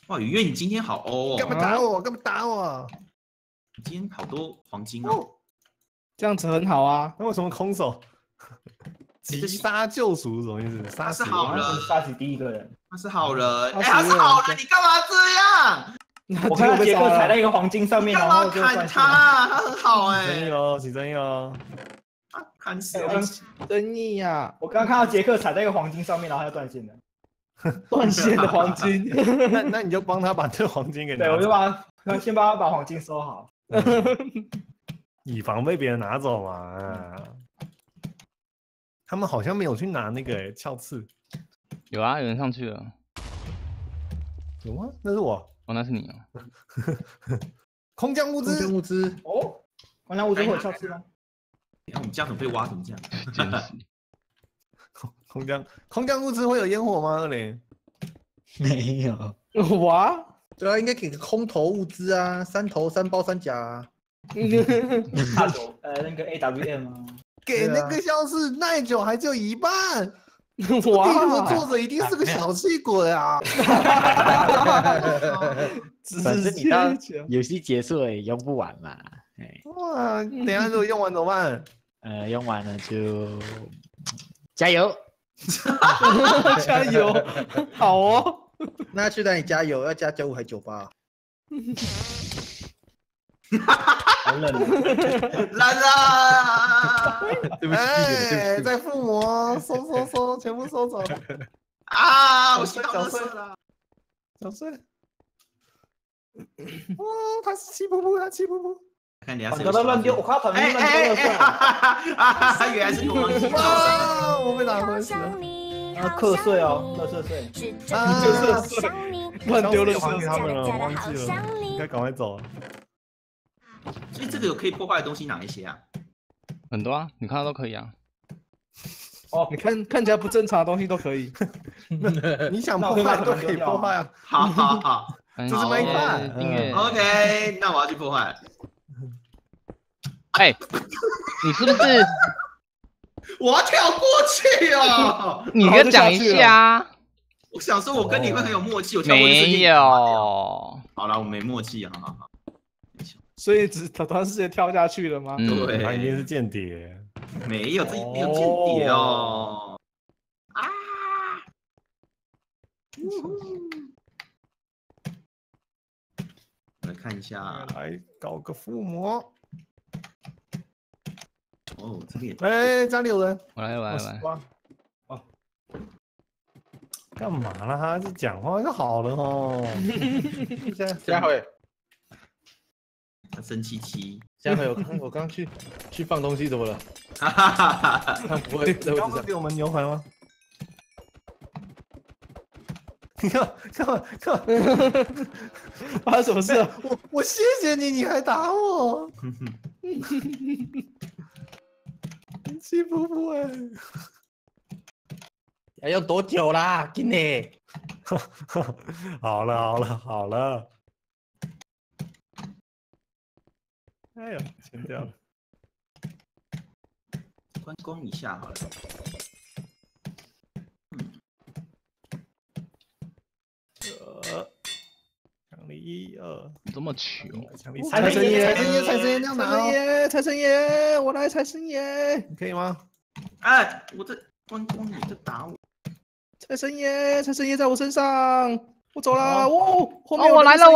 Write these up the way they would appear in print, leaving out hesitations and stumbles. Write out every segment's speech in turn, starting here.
哇，雨月你今天好欧哦！ 干嘛打我？干嘛打我？ 你今天好多黄金哦。 这样子很好啊。 那为什么空手？击杀救赎什么意思？杀死他是好人， 杀死第一个人。 他是好人， 他他是好人，你干嘛这样？ 我看到杰克踩在一个黄金上面， 干嘛砍他？他很好哎。 起争议喽，起争议喽！ 啊，砍死我争议呀！ 我刚刚看到杰克踩在一个黄金上面，然后他就断线了。 断线的黄金。 那你就帮他把这个黄金给拿走。 对，我就先帮他把黄金收好， 以防被别人拿走嘛。他们好像没有去拿那个鞘刺。 有啊，有人上去了。 有吗？那是我。 哦，那是你哦。 空降物资， 物资哦，空降物资会有鞘刺吗？ 我们这样怎么被挖成这样？ 真是。 空降物资会有烟火吗？二零没有。 哇， 对啊，应该给个空投物资啊，3头3包3甲啊。 大酒那个 AWM 啊。 给那个消失耐久还就一半。 哇， 地图的作者一定是个小气鬼啊！ 反正你到游戏结束了也用不完嘛。 哇，等一下如果用完怎么办？ 用完了就加油， 加油，好哦。 那去哪里加油？要加95还98？ 好冷啊！ 冷啊！ 对不起， 哎，在附魔，收，全部收走。 啊！我洗到垃圾了。 小睡。哦，他是气噗噗，他气噗噗。 看你要团球都乱丢，我看到团球乱丢了。原来是我忘记了，我被打回死了。 啊，课税哦，垃圾税。 垃圾税，乱丢了还给他们了，我忘记了，应该赶快走。 所以这个有可以破坏的东西哪一些啊？ 很多啊，你看到都可以啊。 哦，你看起来不正常的东西都可以。 你想破坏都可以破坏啊。 好， 这是没办。 音乐 OK， 那我要去破坏。 哎，你是不是？ 我要跳过去哦！ 你跟讲一下。 我想说，我跟你会很有默契，我跳过去没有。 好了，我没默契，好。 所以他是直接跳下去了吗？ 对， 他一定是间谍。 没有，这没有间谍哦。啊！来看一下， 来搞个附魔。 哦，这边。 哎，家里有人。 我来。 哦。干嘛啦？他是讲话就好了哦。 下回。 生气。 下回我刚去放东西，怎么了？他不会在位置上给我们牛排吗？你看， 发生什么事了？ 我谢谢你，你还打我。气噗噗哎！要多久啦？今天。 好了。哎呦，剪掉了。 关公一下好了。 奖励1、2， 这么穷。 财神爷，要拿哦。 财神爷，我来，财神爷， 你可以吗？ 哎，我这关公你在打我。 财神爷在我身上，我走了。哦，后面我来了。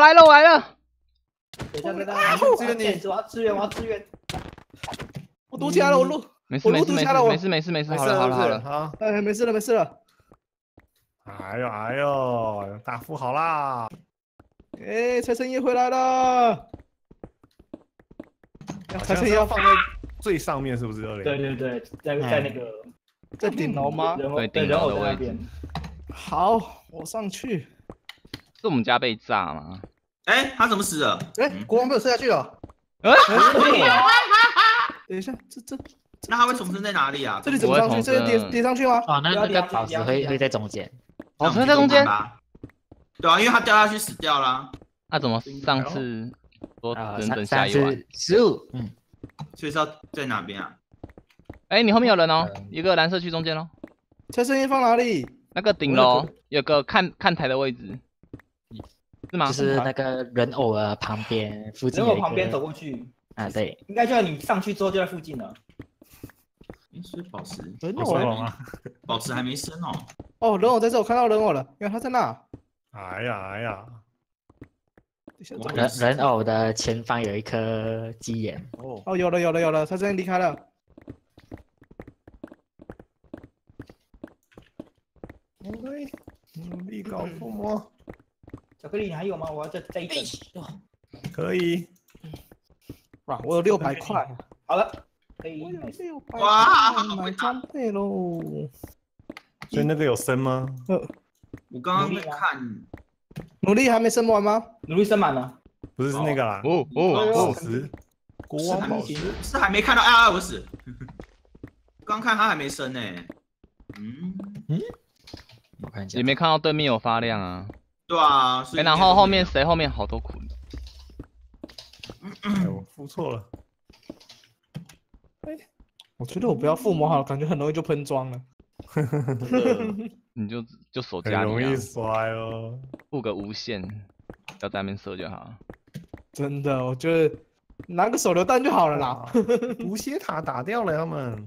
等一下， 支援你， 我要支援。 我堵起来了，我路堵起来了， 没事，好了。 好， 哎，没事了。 哎呦，大富豪啦！ 哎，财神爷回来了。财神爷要放在最上面，是不是？ 对，在那个在顶楼吗？ 对，顶楼的位置。 好，我上去。 是我们家被炸吗？ 哎，他怎么死了？ 哎，国王被我射下去了。 等一下，这， 那他会重生在哪里啊？ 这里怎么上去？这里叠上去吗？ 哦，那个宝石会在中间。 宝石在中间。 对啊，因为他掉下去死掉了。 那怎么上次说等下一晚 15， 所以是要在哪边啊？ 哎，你后面有人哦，一个蓝色区中间哦。 财神爷放哪里？ 那个顶楼有个看台的位置。 是吗？ 就是那个人偶的旁边附近人有一个偶旁边走过去， 啊，对， 应该就在你上去之后就在附近了。 所以宝石， 不人偶错吗？ 宝石还没升哦。 哦，人偶在这，我看到人偶了，原来他在那。 哎呀哎呀， 人偶的前方有一颗鸡眼。 哦，有了，他这边离开了。 OK，努力搞附魔， 巧克力你还有吗？我要再一等。 可以。 哇，我有600块， 好了，可以我。有600 哇块买装备喽。 所以那个有升吗？ 我刚刚在看， 努力还没升完吗？ 努力升满了。 不是是那个啦， 哦宝石，国是还王宝石。 是还没看到啊！我死，刚看他还没升呢。 我看一下也，没看到对面有发亮啊。 对啊，所以然后后面谁？后面好多苦。 哎，我付错了。 我觉得我不要附魔好了，感觉很容易就喷装了。 你就守很家里啊， 容易摔哦。 布个无限，要在那边射就好。 真的，我觉得拿个手榴弹就好了啦。 无血塔打掉了他们。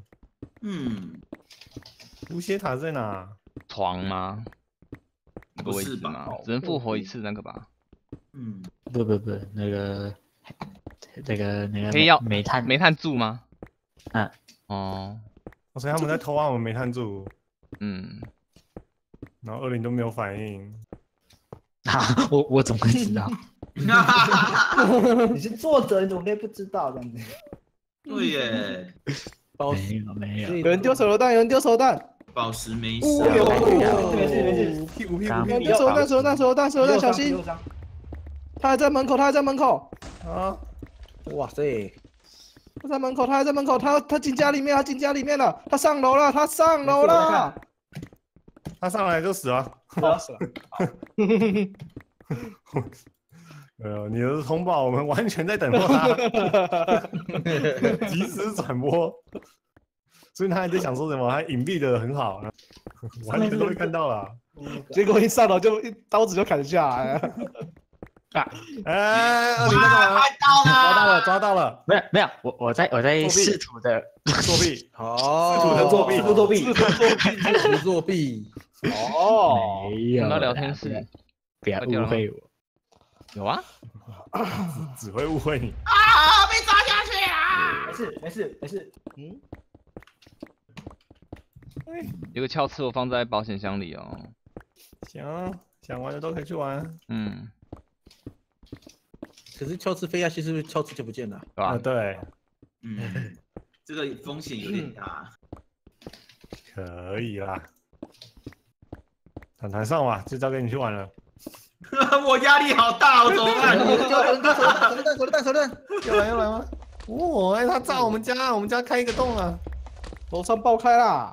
无血塔在哪？ 床吗？那个位置不是吧吗？只能复活一次那个吧？ 不，那个可以要煤炭煤炭柱吗？ 啊， 哦， 所以他们在偷按我们煤炭柱， 嗯， 然后20都没有反应。 啊，我怎么会知道？ 你是作者，你怎么可以不知道这样子？ 对耶， 宝没有， 有人丢手榴弹，有人丢手榴弹。 宝石没哦升。 没事。 屁股屁股刚屁股有人丢手榴弹，手榴弹，手榴弹，手榴弹，小心！ 16张他还在门口，他还在门口， 啊！ 哇塞！他在门口，他还在门口，他进家里面，他进家里面了，他上楼了，他上楼了。 他上来就死了。 死了。 你的通报我们完全在等候他，及时转播。所以他还在想说什么，他隐蔽的很好，完全都会看到了。 结果一上楼就一刀子就砍下来了。 哎，你在干嘛？抓到了！ 没有，我在试图的作弊！ 哦， 试图的作弊， 试图作弊。哦， 没有啦， 看到聊天室不要误会我。 有啊， 只会误会你。 啊！被抓下去啊！ 没事。 有个鞘刺我放在保险箱里哦。 行，想玩的都可以去玩。 可是鞘刺飞下去，是不是鞘刺就不见了？ 对吧？ 对， 这个风险有点大。 可以啦。坦上吧，就交给你去玩了。 我压力好大，我怎么办？ 手榴弹！ 要来吗？哦，哎，他炸我们家，我们家开一个洞了， 楼上爆开啦！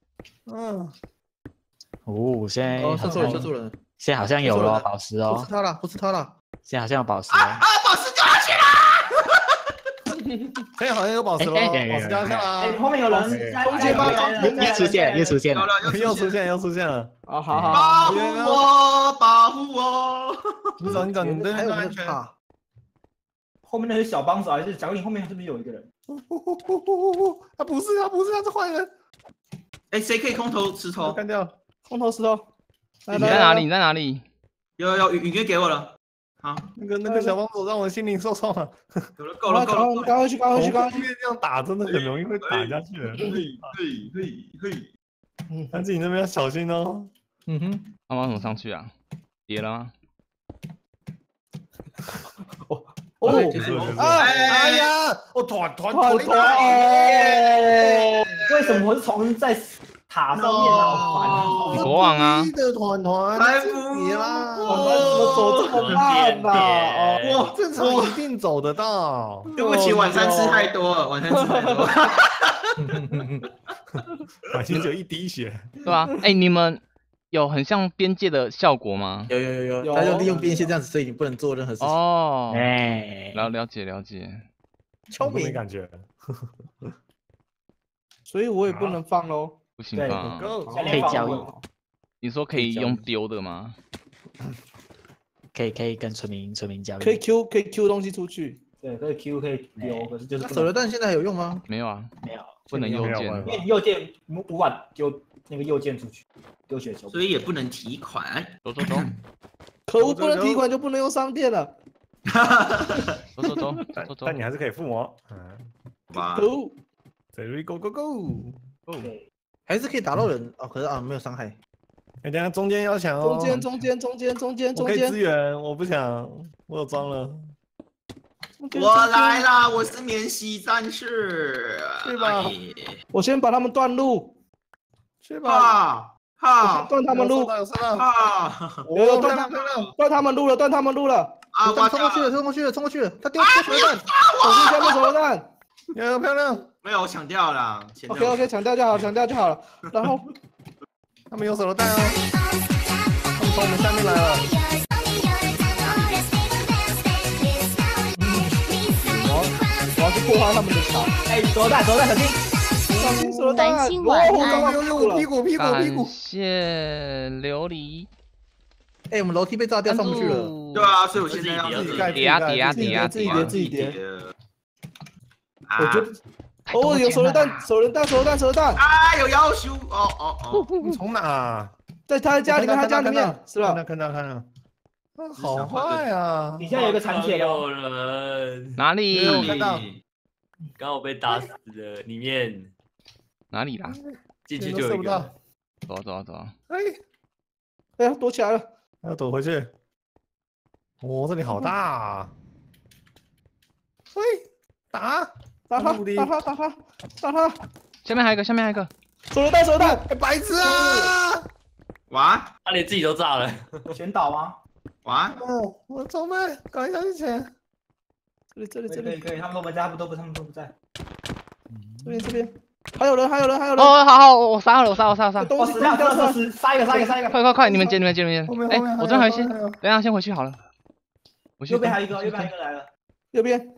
哦，现在哦， 好像射住人， 现在好像有了宝石哦， 不是他了。 现在好像有宝石啊！宝石掉下去了！ 现在好像有宝石了，宝石掉下哎， 来后面有人， 又出现了， 又出现了。 啊，好， 保护我，保护我！ 你走，你这边安全。 后面那是小帮手还是？假如你后面是不是有一个人？ 他不是，他是坏人。 哎，谁可以空投石头？ 干掉， 空投石头。 你在哪里？你在哪里？ 有，雨哥给我了。好， 那个小帮手让我心灵受创了。 够了， 赶快去！ 因为这样打真的很容易会打下去的。 嘿。 但自己那边要小心哦。 他往怎么上去啊？跌了吗？ 哎呀，我团！ 为什么我是从在塔上面啊？ 国王啊！ 的团， 太你啦！ 我走这么慢呐？ 哇，正常一定走得到。 对不起，晚餐吃太多了，晚心只有一滴血。 对吧？哎，你们有很像边界的效果吗？ 有，他就利用边线这样子，所以你不能做任何事情。 哦， 哎， 了解。 聪明没感觉。 所以我也不能放喽。 不行吧？ 可以交易。 你说可以用丢的吗？ 可以跟村民交易。 可以 Q 东西出去。 对，可以 Q 可以丢，可是就是那不能手榴弹现在还有用吗？ 没有啊， 没有， 不能右键。 没有因为你右键无法丢那个右键出去，丢雪球。 所以也不能提款。 走走走可恶，不能提款就不能用商店了。 走走走走走但你还是可以附魔。 哇， 可恶， There we go go go！ 对， 还是可以打到人哦，可是啊没有伤害。 哎，等下中间要抢哦。 中间， 我可以支援，我不抢，我有装了。 我来啦！我是免洗战士。 去吧哎我先把他们断路， 去吧。 哈我先哈断他们路， 有收到。 哈！ 有漂亮漂亮。 断他们路了，断他们路了。 啊！我冲过去了，冲过去了，冲过去了！他丢手榴弹，手榴弹，手榴弹。 有漂亮。 没有，我抢掉了。 OK， 抢掉就好，抢掉就好了。然后他们有手榴弹哦，他们从我们下面来了。 我要去破坏他们的巢。 哎，手榴弹，小心！ 小心手榴弹！ 繁星晚安屁股屁股屁感股。 谢琉璃。 哎，我们楼梯被炸掉，上不去了。 对啊，所以我现在要自己盖叠啊叠啊叠啊自己叠啊！ 自己叠。 啊！ 我觉得哦，有手榴弹，手榴弹，手榴弹，手榴弹， 啊，有要求哦， 你从哪？ 在他的家里面，他家里面是吧？ 看到。好坏啊！ 底下有个残血有哦， 人， 哪里？ 我看到刚好被打死了，里面哪里啦？ 进去就有一个。 走啊走啊走啊！ 哎呀，躲起来了。 要躲回去。哦，这里好大啊！喂，打打他，打他！ 下面还有一个，下面还有一个。 手榴弹，手榴弹！ 白痴啊！ 哇他连自己都炸了。 全倒吗？ 哇！ 哦，我走呗，赶快下去抢。 这里， 可以，他们都不在，他们都不在。 这边，还有人。 哦，好，我杀了。 东西杀一个， 快，你们接。哎，我这边还有一些， 后面等一下先回去好了。我去右边还有一个来了。 右边，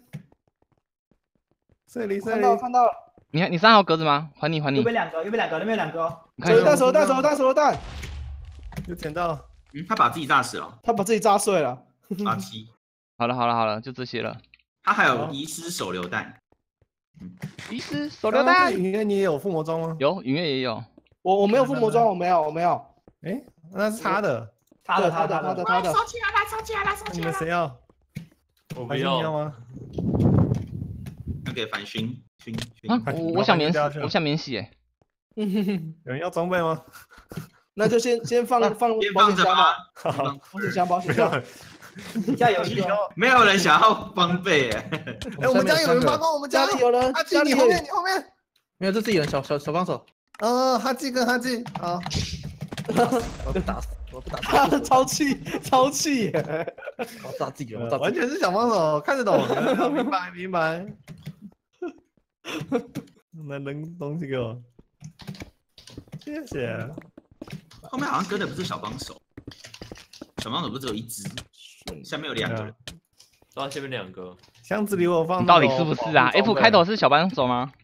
这里。 看到了。 你3号格子吗？还你。 右边两个，那边有两个哦。 手榴弹！ 又捡到。 他把自己炸死了。 他把自己炸碎了。 阿七。 好了，就这些了。 他还有遗失手榴弹。 遗失手榴弹。 云月你也有附魔装吗？ 有，云月也有。 我没有附魔装，我没有。 哎，那是他的。 他的。 收起来了。 你们谁要？ 我不你要要。 吗？ 那个反熏。 啊，我想免洗哎。 有人要装备吗？ 那就先放保险箱吧。保险箱。 底下有一个。 没有人想要装备哎。 哎，我们家有人帮忙，我们家里有人。 哈基，你后面。 没有，这自己人，小帮手。 哈基跟哈基，好。 我不打他，超气！我打自己人， 完全是小帮手，看得懂，明白。来扔东西给我，谢谢。 后面好像跟的不是小帮手，小帮手不是只有一只，下面有2个人。 然后下面2个。 箱子里我放。 到底是不是啊 ？F 开头是小帮手吗？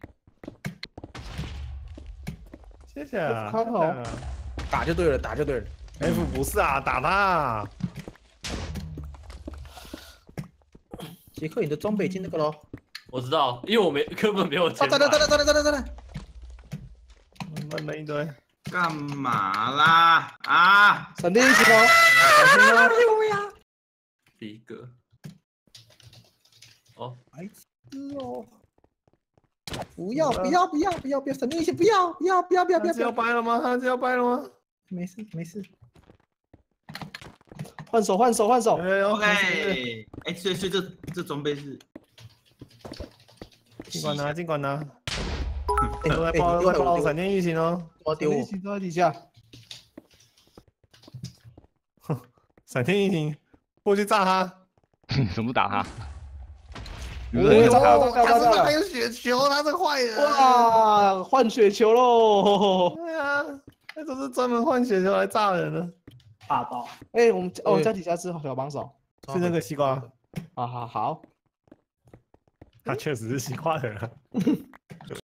谢谢。 开头。打就对了。 F 不是啊，打他。 杰克，你的装备已经那个咯。 我知道，因为我根本没有钱。 再来。 闷一堆。 干嘛啦？啊！ 闪电一起哦。小心啊！ 第一个。 白痴哦！不要！闪电一起不要！ 他是要掰了吗？ 没事。换手。 OK。哎，所以这装备是。 尽管拿。都在爆闪电异形哦。 闪电异形都在底下。 闪电异形，过去炸他。 怎么打他？ 他还有雪球，他这个坏人。 哇，换雪球喽！ 对啊，那都是专门换雪球来炸人的。 大刀。 哎，我们家底下是小帮手， 是那个西瓜。 好。 他确实是西瓜人。